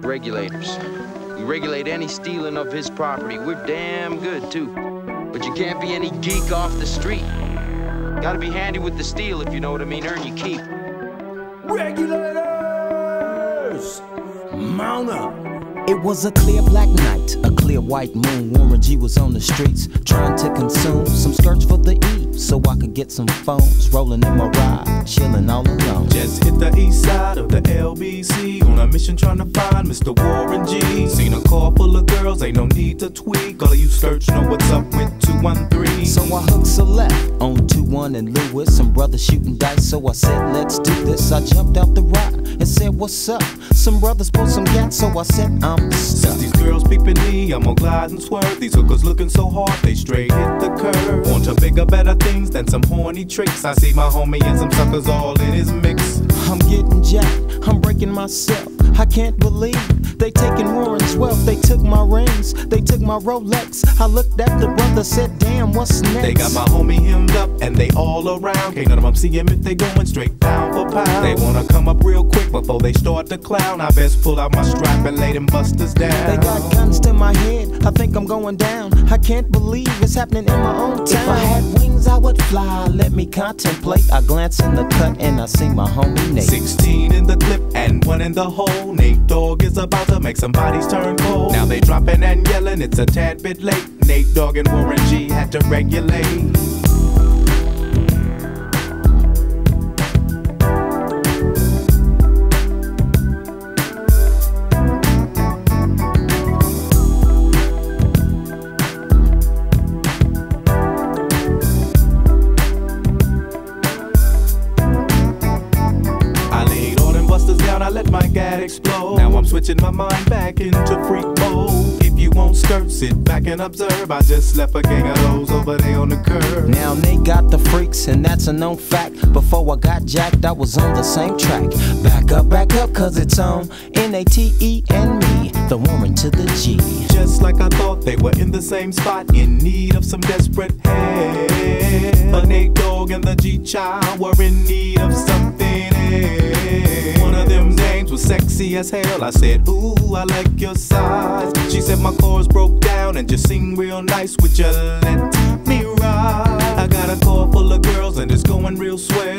regulators. We regulate any stealing of his property. We're damn good, too. But you can't be any geek off the street. Gotta be handy with the steel, if you know what I mean. Earn your keep. Regulators! Mount up! It was a clear black night, a clear white moon. Warren G was on the streets, trying to consume some skirts for the eve, so I could get some phones. Rolling in my ride, chilling all alone. Just hit the east side of the LBC, on a mission trying to find Mr. Warren G. Seen a car full of girls, ain't no need to tweak. All of you skirts know what's up with 213. So I hooked a left on 21 and Lewis. Some brothers shooting dice, so I said, let's do this. I jumped out the ride and said, what's up? Some brothers pulled some gas, so I said, I'm stuck. Since these girls peeping me, I'm gonna glide and swerve. These hookers looking so hard, they straight hit the curve. Want to bigger, better things than some horny tricks. I see my homie and some suckers all in his mix. I'm getting jacked, I'm breaking myself. I can't believe they taking Warren's wealth. They took my rings, they took my Rolex. I looked at the brother, said, damn, what's next? They got my homie hemmed up and they all around. Can't none of them see him if they going straight pound for pound. They wanna come up real quick before they start to clown. I best pull out my strap and lay them busters down. They got guns to my head, I think I'm going down. I can't believe it's happening in my own town. If I had wings, I would fly, let me contemplate. I glance in the cut and I see my homie Nate. 16 in the clip and 1 in the hole. Nate Dogg is about to make some bodies turn cold. Now they dropping and yelling, it's a tad bit late. Nate Dogg and Warren G had to regulate. I let my gad explode. Now I'm switching my mind back into freak mode. If you won't skirt, sit back and observe. I just left a gang of those over there on the curb. Now they got the freaks, and that's a known fact. Before I got jacked, I was on the same track. Back up, cause it's on N-A-T-E and me, the Warren to the G. Just like I thought, they were in the same spot, in need of some desperate help. But Nate Dogg and the G-Child were in need of something else. One of them dames was sexy as hell. I said, ooh, I like your size. She said my chords broke down and just sing real nice. Would you let me ride? I got a car full of girls and it's going real swell.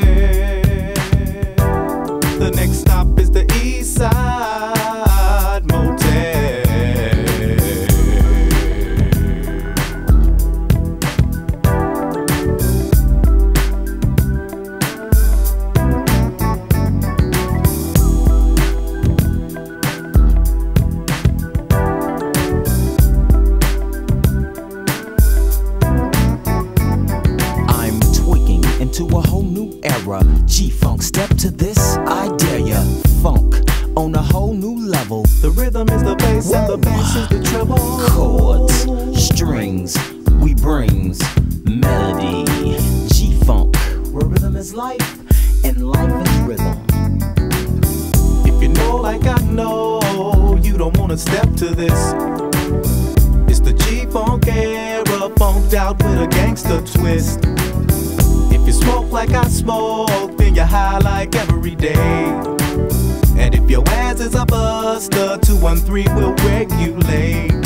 The next stop is the East Side Motel. To a whole new era, G-Funk, step to this, I dare ya. Funk on a whole new level. The rhythm is the bass and the bass is the treble. Chords, strings, we brings melody. G-Funk, where rhythm is life and life is rhythm. If you know like I know, you don't wanna step to this. It's the G-Funk era, funked out with a gangster twist. If you smoke like I smoke, then you're high like every day. And if your ass is a buster, 213 will regulate.